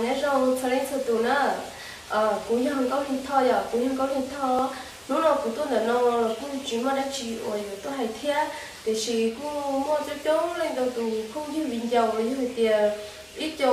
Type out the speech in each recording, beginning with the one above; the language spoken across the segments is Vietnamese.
nhớ rằng sau này sau tụ nữa cũng như hàng có linh thọ giờ cũng như có linh thọ lúc nào cũng tôi là nó cũng chỉ mà đã chỉ ở tôi hay thế thì chỉ cũng mua cho cháu lên đầu tụ không như bình dầu như vậy thì ít cho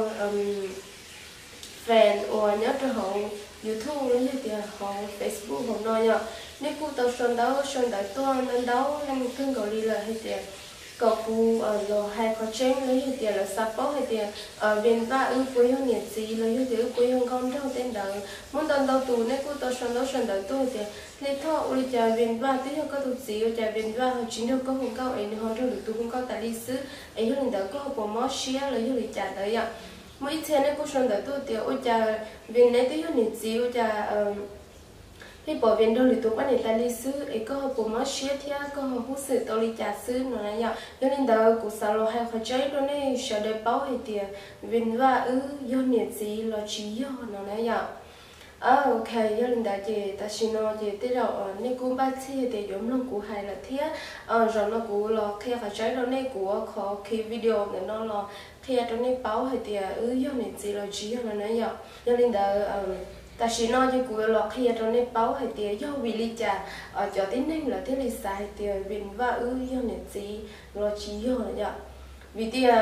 fan or nhớ cho họ YouTube như thì họ Facebook họ nói nhở nếu cô tao sơn đấu tôi nên đấu lên cưng gọi đi là hay thì có cô lo hay có tranh lấy như thì là support hay thì bên ba quê hương nhiệt gì lấy như thì quê hương con trong tên đời muốn đón đầu tù nếu cô tao sơn đấu tôi thì lấy thọ uli trà bên ba tí có tụt gì trà bên ba họ chỉ được có hùng cao ấy họ cho được tụ hùng cao tại lịch sử ấy hơn đó có bộ mót share lấy như trà đấy ạ mỗi thế này cô sơn đấu tôi thì ôi trà bên này tí hơn nhiệt gì ôi trà khi bỏ viên đâu thì tôi bắt người ta đi xứ ấy có bộ máy xếp thì có hút sự tôi đi trả xứ nó này nhở cho nên đó của sao lo hay khó chơi đó này sợ để báo hay tiền viên và do nhiệt gì là chỉ do nó này nhở ok cho nên đó chị ta xin nói chị tới đầu nên cũng bắt thì để giống nó cũng hay là thế rồi nó cũng là khi khó chơi đó này của khó khi video này nó là khi đó này báo hay tiền do nhiệt gì là chỉ do nó này nhở cho nên đó ta chỉ nói cho cô là khi ở trong này báo hay tiền do vì lý trả cho tính nên là thế lý sai tiền viên và do này gì rồi chỉ do là vì tiền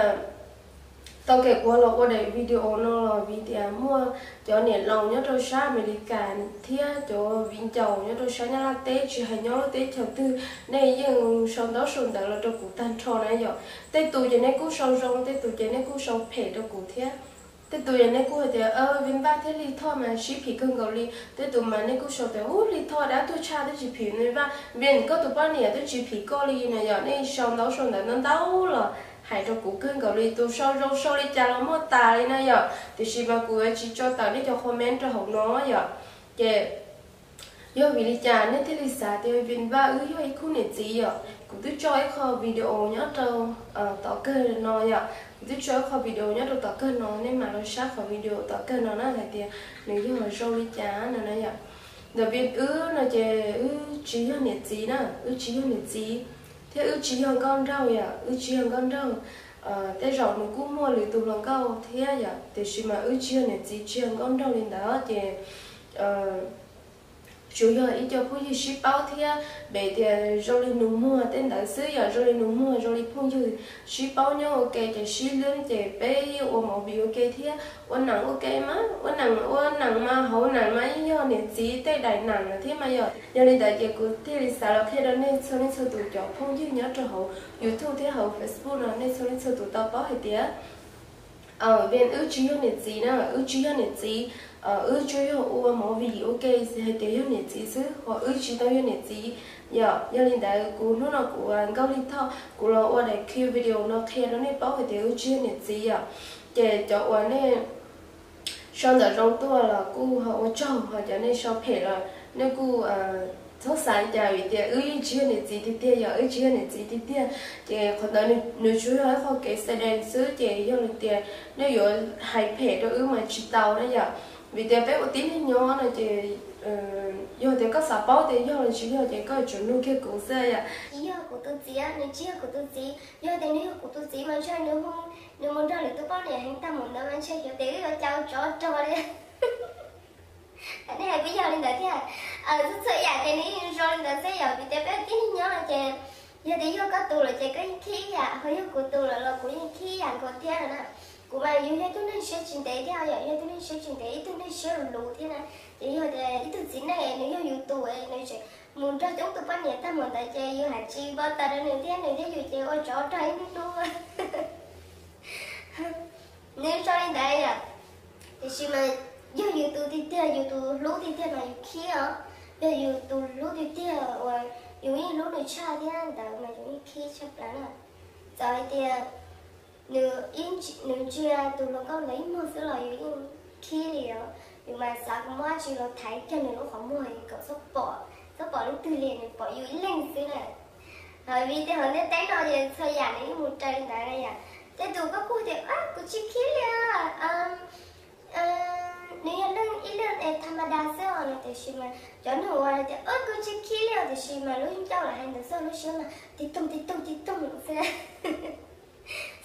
tao kể qua là qua đây video nó là vì tiền mua cho nền lòng nhớ tôi xa America thì cho viên chầu nhớ tôi xa nhớ là tết chỉ hay nhớ là tết chầu tư này nhưng sau đó là tôi cũng tan trò này rồi tết tuổi này cũng sau rong tết tuổi này cũng sau phê tôi cũng thế thế tụi này cũng thì viên ba thế li thọ mà chỉ phí cưng gạo li thế tụi mà này cũng sợ thế li thọ đã tôi cha tôi chỉ phí này và viên có tụi bạn này tôi chỉ phí có li này giờ này sau đó nó đau là hay cho cụ cưng gạo li tôi sau li cha nó mất tài này giờ thì chỉ mà cụ chỉ cho tài để cho comment cho học nó giờ kệ do vì lý cha nên thế lý xã thì viên ba do ấy khu này gì giờ cũng tôi cho ấy kho video nhớ cho tao cơ nó giờ tôi cho kho video nhớ cho tao cơ nó nên mà nó sát kho video tao cơ nó là thì nếu như mà show lý cha nó này giờ đặc biệt nó chơi chỉ hơn nhiệt gì nữa chỉ hơn nhiệt gì thế chỉ hơn con rau giờ chỉ hơn con rau thế rồi nó cũng mua lưỡi tôm lòng câu thế giờ thì chỉ mà chỉ hơn nhiệt gì chỉ hơn con rau lên đó thì chủ yếu ý cho phụ nữ ship báo thì về thì rồi đi nung mua tên đại sứ giờ rồi đi nung mua rồi đi phụ nữ ship báo nhau ok thì ship lên thì bé ô màu bị ok thì ôn nặng ok má ôn nặng mà hậu nặng mà do này chỉ tay đại nặng là thế mà giờ nên đại姐của thì là sao là khi đó nên sau tụ cho phụ nữ nhớ cho hậu YouTube thì hậu Facebook là nên sau tụ tao báo hay tiếc bên chỉ do này gì nữa chỉ do này gì chủ yếu là một video ok thì để cho nhiệt gì chứ họ chỉ tao cho nhiệt gì giờ nên đại của nó của câu liên thao của nó ở đây khi video nó khi nó nên báo thì để chỉ nhiệt gì giờ để cho ở này sau đó trong tôi là cô họ cho họ cho nên sau phải là nên cô số sáng giờ vì chỉ nhiệt gì thì tiền giờ chỉ nhiệt gì thì tiền thì còn đó nếu chủ yếu họ cái xe đèn sứ thì do là tiền nếu giờ hay phải đó mà chỉ tàu đó giờ vì thế bé của tín thì nhỏ này thì do thì có sạp báo thì do là chỉ do thì có chuẩn nuôi kia cổ xe à chỉ của tôi chỉ nếu chỉ của tôi chỉ do thì nếu của tôi chỉ mà chơi nếu muốn ra được tôi báo này hành tâm muốn đâu anh chơi kiểu thế rồi cháu cho đi này bây giờ lên đó thì tôi sợ giả thì nếu rồi lên đó sẽ giờ vì thế bé tín thì nhỏ là chị giờ thì do có tôi là chị có khí à hơi của tôi là của những khí à còn thế là của bà yêu tôi nên sẽ chuyển tới theo vậy tôi nên sẽ chuyển tới tôi nên sẽ lù thế này thì hồi thì tôi chính này nếu như YouTube ấy nếu sẽ muốn cho chúng tôi bắt nhẹ ta muốn tại chơi yêu hạt chi bao ta đến nửa tiếng dù chơi ôi chó trái luôn nếu cho đến đây à thì khi mà do YouTube thì theo YouTube lú thì theo mà kia do YouTube lú thì theo rồi yêu như lú được cha thế anh ta mà yêu khi chấp lắm à rồi thì nếu chưa tụi nó có lấy một số loại khi thì nhưng mà sao cũng mua chỉ là thấy cho nên nó không mua thì cậu sắp bỏ đến từ liền bỏ yêu lên xíu này rồi vì thế họ nên thấy nó thì thời gian này một trời tại đây à thế tụi có cô thì cô chỉ khi là nếu như ít lần em tham gia sao là thì khi mà cho nó ngoài thì cô chỉ khi là thì khi mà lúc cháu là hành được sao lúc xíu là thì tung sẽ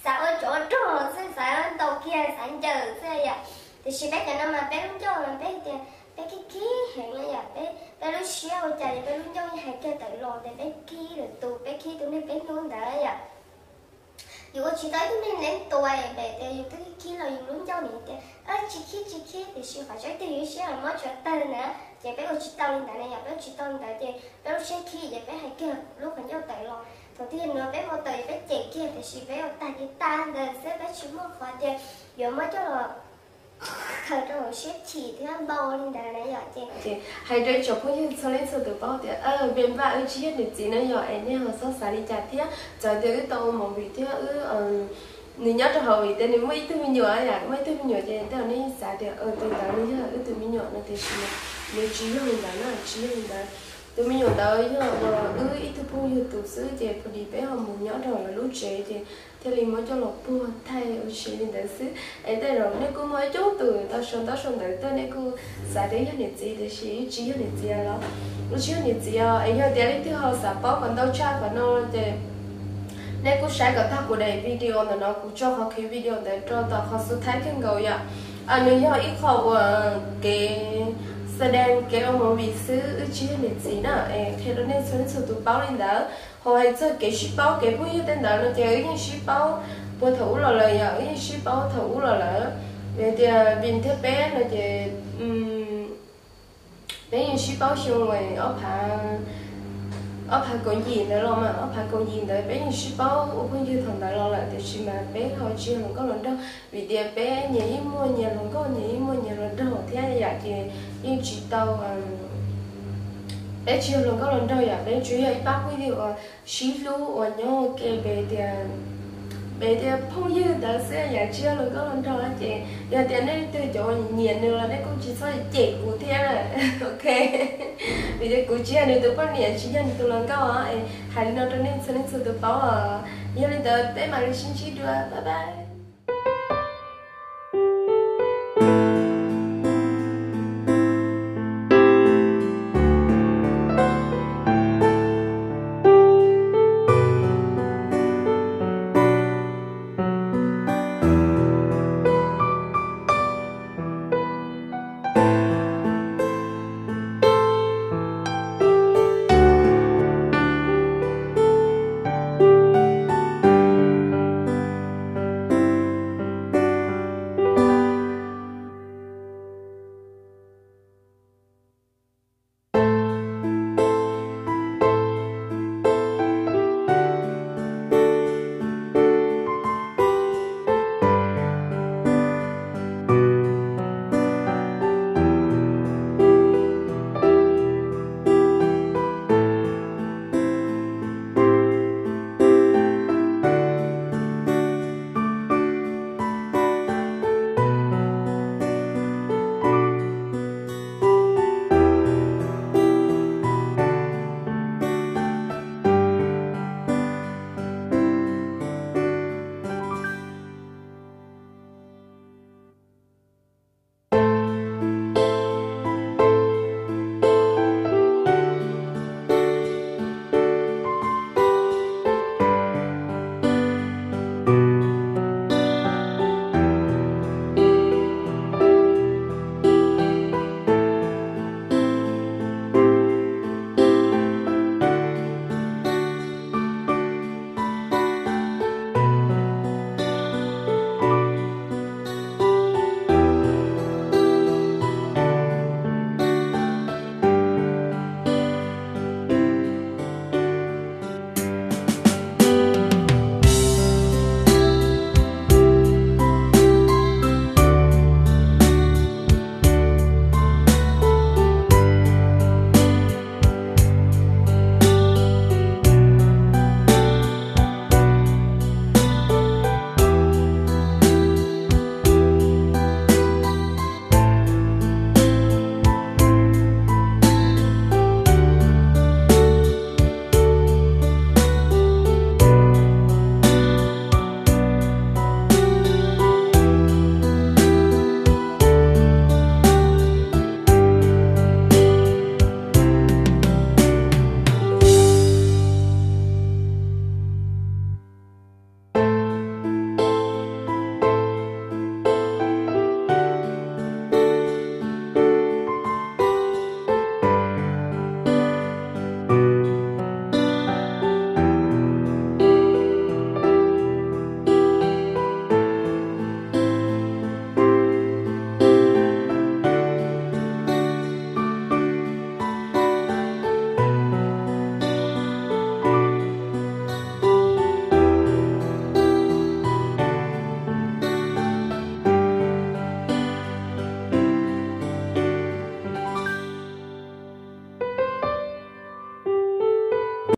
sao ở chỗ trò sẽ sao ở đầu kia sáng chờ sẽ vậy thì chỉ biết cái nó mà bé lúc cho là bé cái ký hẹn là vậy bé lúc xíu chạy bé lúc cho hẹn cái tự lo để bé ký rồi tụ bé ký tụ nên bé luôn đã vậy dù chỉ tới tụ nên lên tuổi để dù cái ký là dùng luôn cho mình thì chỉ ký thì chỉ phải chơi từ xíu là mới chơi tay nữa thì bé chỉ tao lên tại này bé chỉ tao lên tại thì bé lúc chơi ký thì bé hay kia lúc phải cho tự lo đầu tiên nó bé một tờ bé chạy kia thì chỉ bé một tay cái ta rồi sẽ bé chỉ một phần thì giờ mới cho là thời rồi xếp chỉ thứ bao lên đà này rồi chị hay đấy chụp phong như sau lên sau từ bao thì bên ba chỉ hết được gì nữa rồi anh em họ sao xài đi chặt thế rồi từ cái tàu một vị thế người nhớ cho họ vì thế nên mấy thứ mình nhỏ à mấy thứ mình nhỏ thì tao nên xài thì từ tao nên là từ mình nhỏ nó thì nếu chỉ hơn đó là chỉ hơn đó từ mình nhỏ tới chứ ít thứ phong như từ xưa thì phải đi bé họ một nhỏ rồi là lúc trẻ thì thế thì mới cho lộc bùa thay ở trên đến đấy xứ ấy đây rồi nếu cô mới chốt từ tao xong tới tao nếu cô xài đấy hơn gì thì chỉ hơn gì đó lúc trước hơn gì ấy giờ để thứ họ xả bao còn tao tra còn nó thì nếu cô xài cái thằng của đây video là nó cũng cho họ cái video để cho tao họ sẽ thấy cái người à nếu như ít họ cáiแสดงเกี่ยวกับวิธีชีวิตจีน่ะแค่เราเนี่ยส่วนสุดตัวเป้าเลยนะhọ hay chơi cái ship bao cái vui tên đó là chơi cái ship bao bữa thủ là lời à cái ship bao thủ là về thì bên thế bé là chơi bé như ship bao xong rồi ở còn gì nữa lo mà ở còn gì nữa bé như ship bao ở bên dưới thằng đó lo là thì chỉ mà bé họ chưa không có lần đâu vì thì bé nhảy mua nhà lần có nhảy mua nhà lần đâu thế là thì nhưng chỉ tao bé chưa lần có lần đâu vậy bé chủ yếu bác quý điều xí lú ở nhau cái bé thì phong như đã sẽ giờ chưa lần có lần đâu chị giờ tiền đấy từ chỗ nhiều nữa là đấy cũng chỉ số chị của thế là ok vì thế cũng chỉ là từ bao nhiêu chỉ là từ lần cao à hay là nó nên sẽ nên từ bao à giờ lên tới mà xin chỉ đưa bye bye.